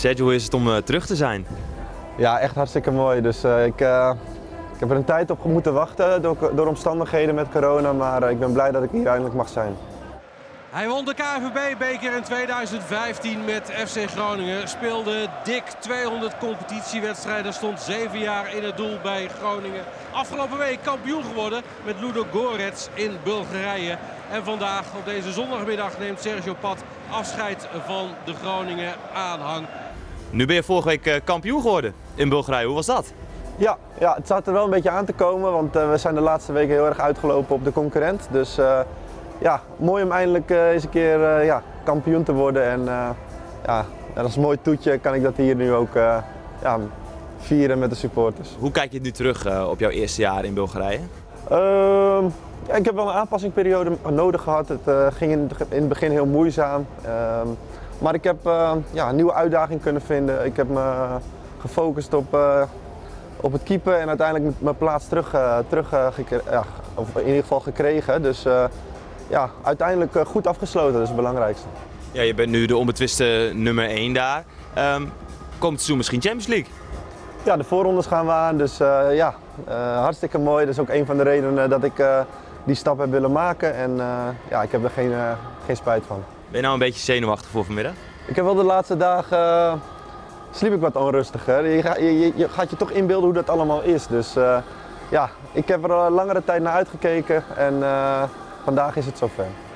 Sergio, hoe is het om terug te zijn? Ja, echt hartstikke mooi. Dus ik heb er een tijd op moeten wachten door omstandigheden met corona, maar ik ben blij dat ik hier eindelijk mag zijn. Hij won de KNVB-beker in 2015 met FC Groningen. Speelde dik 200 competitiewedstrijden, stond 7 jaar in het doel bij Groningen. Afgelopen week kampioen geworden met Ludogorets in Bulgarije. En vandaag op deze zondagmiddag neemt Sergio Pat afscheid van de Groningen aanhang. Nu ben je vorige week kampioen geworden in Bulgarije. Hoe was dat? Ja, het zat er wel een beetje aan te komen, want we zijn de laatste weken heel erg uitgelopen op de concurrent. Dus ja, mooi om eindelijk eens een keer kampioen te worden. En als een mooi toetje kan ik dat hier nu ook vieren met de supporters. Hoe kijk je nu terug op jouw eerste jaar in Bulgarije? Ik heb wel een aanpassingsperiode nodig gehad. Het ging in het begin heel moeizaam. Maar ik heb een nieuwe uitdaging kunnen vinden. Ik heb me gefocust op het keepen en uiteindelijk mijn plaats of in ieder geval gekregen. Dus uiteindelijk goed afgesloten, dat is het belangrijkste. Ja, je bent nu de onbetwiste nummer 1 daar. Komend seizoen misschien Champions League? Ja, de voorrondes gaan we aan, dus hartstikke mooi. Dat is ook een van de redenen dat ik die stap heb willen maken en ik heb er geen spijt van. Ben je nou een beetje zenuwachtig voor vanmiddag? Ik heb wel de laatste dagen sliep ik wat onrustiger. Je gaat je toch inbeelden hoe dat allemaal is. Dus ik heb er al langere tijd naar uitgekeken en vandaag is het zover.